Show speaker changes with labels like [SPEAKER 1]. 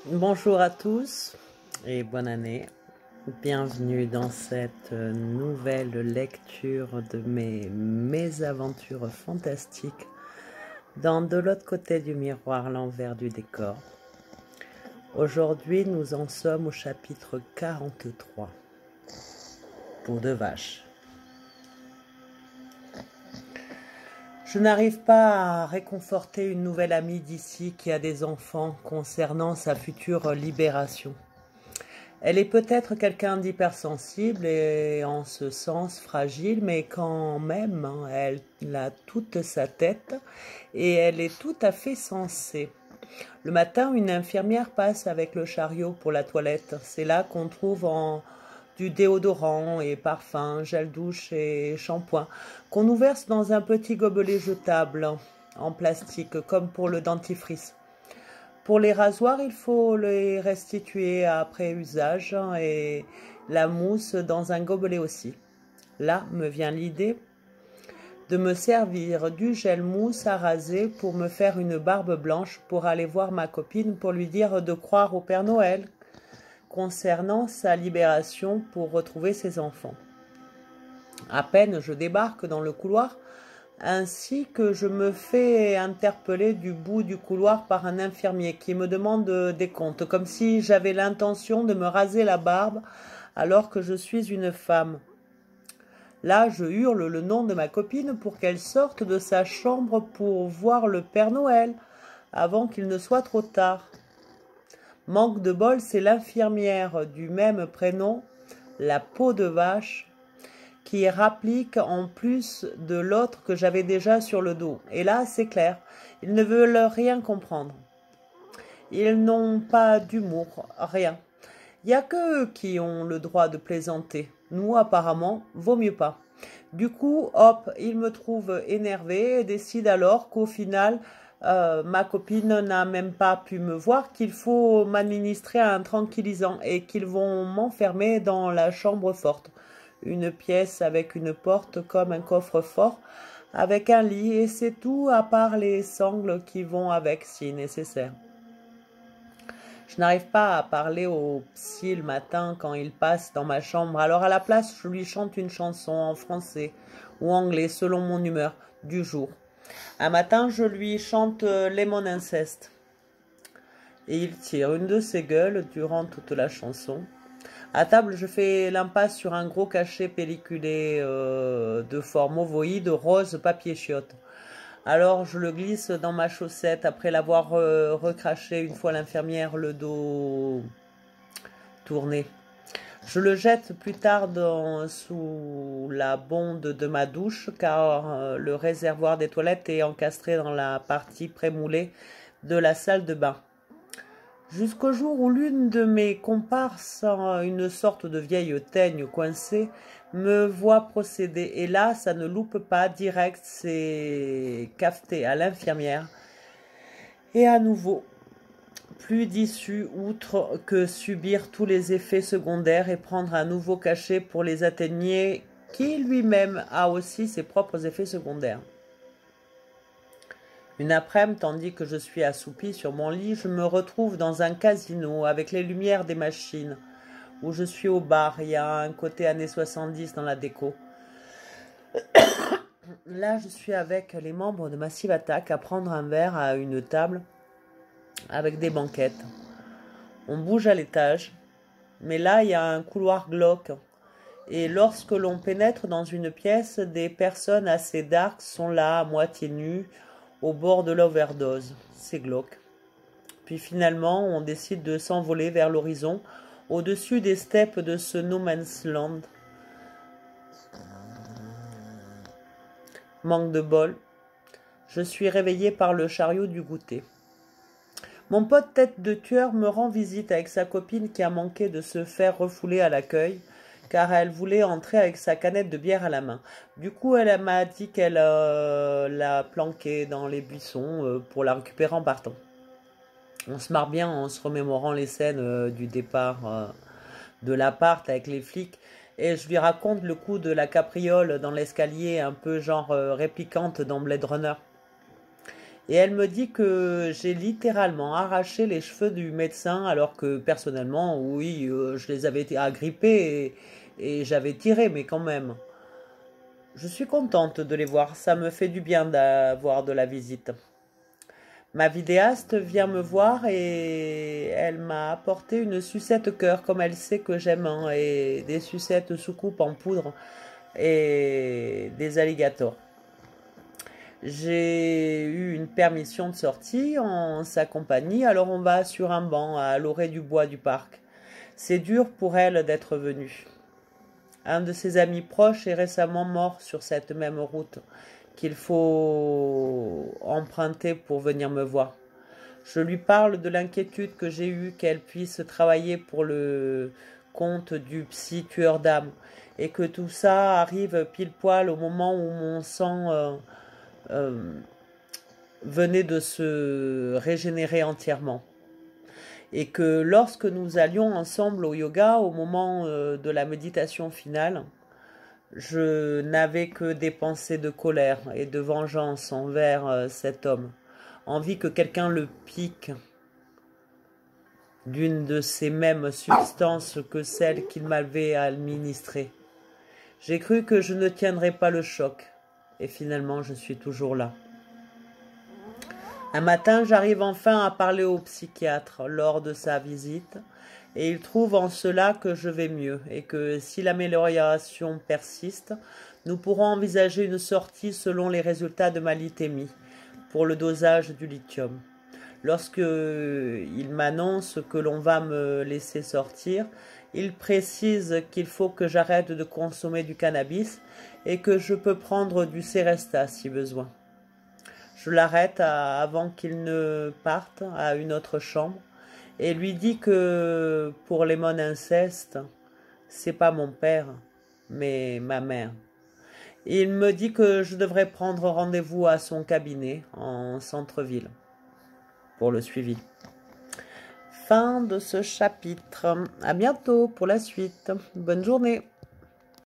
[SPEAKER 1] Bonjour à tous et bonne année. Bienvenue dans cette nouvelle lecture de mes mésaventures fantastiques dans De l'autre côté du miroir, l'envers du décor. Aujourd'hui, nous en sommes au chapitre 43. Peau de vache. Je n'arrive pas à réconforter une nouvelle amie d'ici qui a des enfants concernant sa future libération. Elle est peut-être quelqu'un d'hypersensible et en ce sens fragile, mais quand même, elle a toute sa tête et elle est tout à fait sensée. Le matin, une infirmière passe avec le chariot pour la toilette. C'est là qu'on trouve du déodorant et parfum, gel douche et shampoing, qu'on nous verse dans un petit gobelet jetable en plastique, comme pour le dentifrice. Pour les rasoirs, il faut les restituer après usage et la mousse dans un gobelet aussi. Là me vient l'idée de me servir du gel mousse à raser pour me faire une barbe blanche pour aller voir ma copine pour lui dire de croire au Père Noël concernant sa libération pour retrouver ses enfants. À peine je débarque dans le couloir, ainsi que je me fais interpeller du bout du couloir par un infirmier qui me demande des comptes, comme si j'avais l'intention de me raser la barbe alors que je suis une femme. Là, je hurle le nom de ma copine pour qu'elle sorte de sa chambre pour voir le Père Noël avant qu'il ne soit trop tard. Manque de bol, c'est l'infirmière du même prénom, la peau de vache, qui rapplique en plus de l'autre que j'avais déjà sur le dos. Et là, c'est clair, ils ne veulent rien comprendre. Ils n'ont pas d'humour, rien. Il n'y a que eux qui ont le droit de plaisanter. Nous, apparemment, vaut mieux pas. Du coup, hop, ils me trouvent énervée et décident alors qu'au final, ma copine n'a même pas pu me voir, qu'il faut m'administrer un tranquillisant et qu'ils vont m'enfermer dans la chambre forte. Une pièce avec une porte comme un coffre-fort, avec un lit, et c'est tout à part les sangles qui vont avec si nécessaire. Je n'arrive pas à parler au psy le matin quand il passe dans ma chambre, alors à la place, je lui chante une chanson en français ou anglais selon mon humeur du jour. Un matin, je lui chante Lemon Incest. Et il tire une de ses gueules durant toute la chanson. À table, je fais l'impasse sur un gros cachet pelliculé de forme ovoïde rose papier chiotte. Alors je le glisse dans ma chaussette après l'avoir recraché une fois l'infirmière le dos tourné. Je le jette plus tard sous la bonde de ma douche car le réservoir des toilettes est encastré dans la partie prémoulée de la salle de bain. Jusqu'au jour où l'une de mes comparses, une sorte de vieille teigne coincée, me voit procéder. Et là, ça ne loupe pas, direct, c'est cafeté à l'infirmière. Et à nouveau, plus d'issue outre que subir tous les effets secondaires et prendre un nouveau cachet pour les atténuer, qui lui-même a aussi ses propres effets secondaires. Une après-midi, tandis que je suis assoupie sur mon lit, je me retrouve dans un casino avec les lumières des machines, où je suis au bar. Il y a un côté années 70 dans la déco. Là, je suis avec les membres de Massive Attack à prendre un verre à une table avec des banquettes. On bouge à l'étage, mais là, il y a un couloir glauque. Et lorsque l'on pénètre dans une pièce, des personnes assez dark sont là, à moitié nues, au bord de l'overdose. C'est glauque. Puis finalement, on décide de s'envoler vers l'horizon, au-dessus des steppes de ce no man's land. Manque de bol. Je suis réveillée par le chariot du goûter. Mon pote tête de tueur me rend visite avec sa copine qui a manqué de se faire refouler à l'accueil, car elle voulait entrer avec sa canette de bière à la main. Du coup, elle m'a dit qu'elle l'a planquée dans les buissons pour la récupérer en partant. On se marre bien en se remémorant les scènes du départ de l'appart avec les flics. Et je lui raconte le coup de la capriole dans l'escalier, un peu genre réplicante dans Blade Runner. Et elle me dit que j'ai littéralement arraché les cheveux du médecin alors que personnellement, oui, je les avais été agrippés et j'avais tiré, mais quand même. Je suis contente de les voir, ça me fait du bien d'avoir de la visite. Ma vidéaste vient me voir et elle m'a apporté une sucette cœur comme elle sait que j'aime, hein, et des sucettes soucoupe en poudre et des alligators. J'ai eu une permission de sortie en sa compagnie, alors on va sur un banc à l'orée du bois du parc. C'est dur pour elle d'être venue. Un de ses amis proches est récemment mort sur cette même route qu'il faut emprunter pour venir me voir. Je lui parle de l'inquiétude que j'ai eue qu'elle puisse travailler pour le compte du psy tueur d'âme et que tout ça arrive pile poil au moment où mon sang venait de se régénérer entièrement. Et que lorsque nous allions ensemble au yoga, au moment de la méditation finale, je n'avais que des pensées de colère et de vengeance envers cet homme. Envie que quelqu'un le pique d'une de ces mêmes substances que celle qu'il m'avait administrée. J'ai cru que je ne tiendrais pas le choc. Et finalement, je suis toujours là. Un matin, j'arrive enfin à parler au psychiatre lors de sa visite et il trouve en cela que je vais mieux et que si l'amélioration persiste, nous pourrons envisager une sortie selon les résultats de ma lithémie pour le dosage du lithium. Lorsque il m'annonce que l'on va me laisser sortir, il précise qu'il faut que j'arrête de consommer du cannabis et que je peux prendre du Seresta si besoin. Je l'arrête avant qu'il ne parte à une autre chambre et lui dis que pour les mon inceste, c'est pas mon père, mais ma mère. Il me dit que je devrais prendre rendez-vous à son cabinet en centre-ville pour le suivi. Fin de ce chapitre. À bientôt pour la suite. Bonne journée.